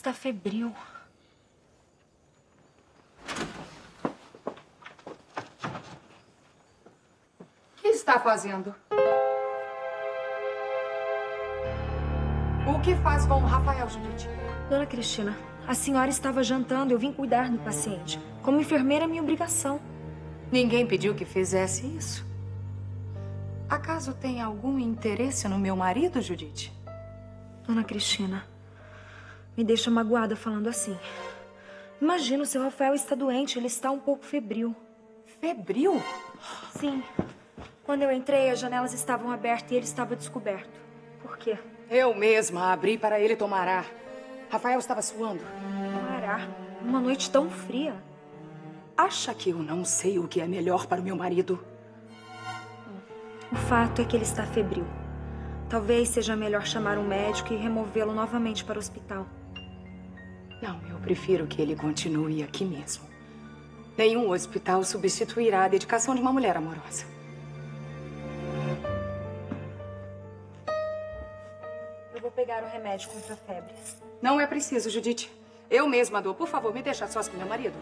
está febril. O que está fazendo? O que faz com o Rafael, Judite? Dona Cristina, a senhora estava jantando. Eu vim cuidar do paciente. Como enfermeira, é minha obrigação. Ninguém pediu que fizesse isso. Acaso tem algum interesse no meu marido, Judite? Dona Cristina, me deixa magoada falando assim. Imagina, o seu Rafael está doente. Ele está um pouco febril. Febril? Sim. Quando eu entrei, as janelas estavam abertas e ele estava descoberto. Por quê? Eu mesma abri para ele tomar ar. Rafael estava suando. Tomar ar? Uma noite tão fria. Acha que eu não sei o que é melhor para o meu marido? O fato é que ele está febril. Talvez seja melhor chamar um médico e removê-lo novamente para o hospital. Não, eu prefiro que ele continue aqui mesmo. Nenhum hospital substituirá a dedicação de uma mulher amorosa. Eu vou pegar o remédio contra a febre. Não é preciso, Judite. Eu mesma dou. Por favor, me deixa sós com meu marido.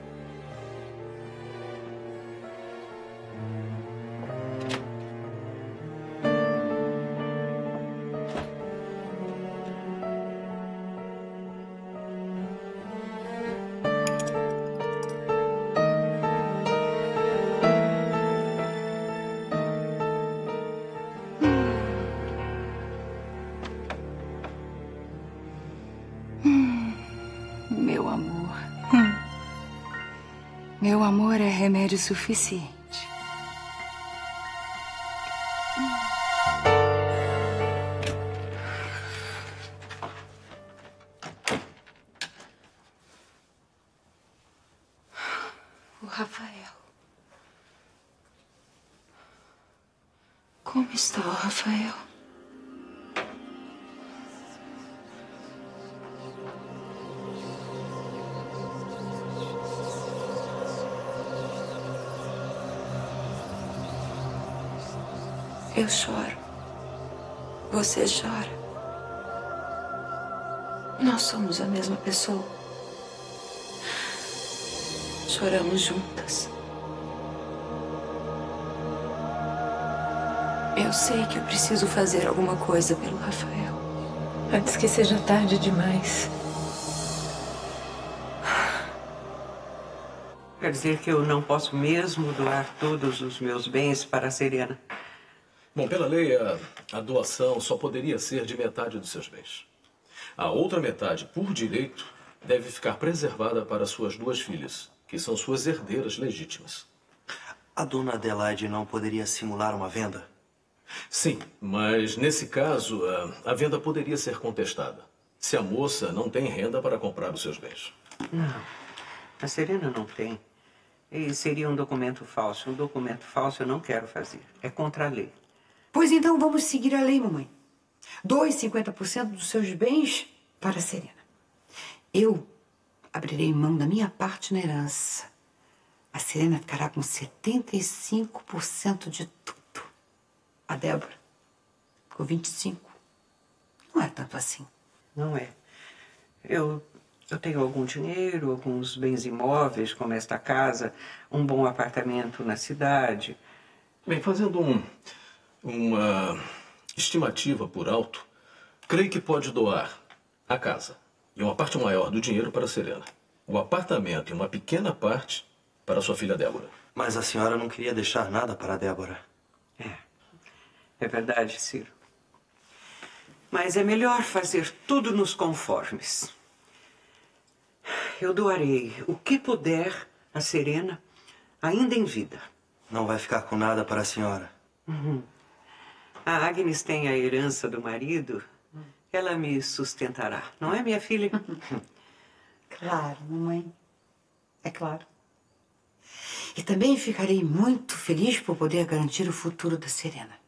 Meu amor. Meu amor é remédio suficiente. O Rafael. Como está o Rafael? Eu choro. Você chora. Nós somos a mesma pessoa. Choramos juntas. Eu sei que eu preciso fazer alguma coisa pelo Rafael. Antes que seja tarde demais. Quer dizer que eu não posso mesmo doar todos os meus bens para a Serena? Bom, pela lei, a doação só poderia ser de metade dos seus bens. A outra metade, por direito, deve ficar preservada para suas duas filhas, que são suas herdeiras legítimas. A dona Adelaide não poderia simular uma venda? Sim, mas nesse caso, a venda poderia ser contestada, se a moça não tem renda para comprar os seus bens. Não, a Serena não tem. E seria um documento falso. Um documento falso eu não quero fazer. É contra a lei. Pois então vamos seguir a lei, mamãe. Doe 50% dos seus bens para a Serena. Eu abrirei mão da minha parte na herança. A Serena ficará com 75% de tudo. A Débora com 25%. Não é tanto assim. Não é. Eu tenho algum dinheiro, alguns bens imóveis, como esta casa, um bom apartamento na cidade. Bem, fazendo uma estimativa por alto, creio que pode doar a casa e uma parte maior do dinheiro para a Serena, o apartamento e uma pequena parte para sua filha Débora. Mas a senhora não queria deixar nada para a Débora. É verdade, Ciro. Mas é melhor fazer tudo nos conformes. Eu doarei o que puder a Serena, ainda em vida. Não vai ficar com nada para a senhora. A Agnes tem a herança do marido. Ela me sustentará. Não é, minha filha? Claro, mamãe. É claro. E também ficarei muito feliz por poder garantir o futuro da Serena.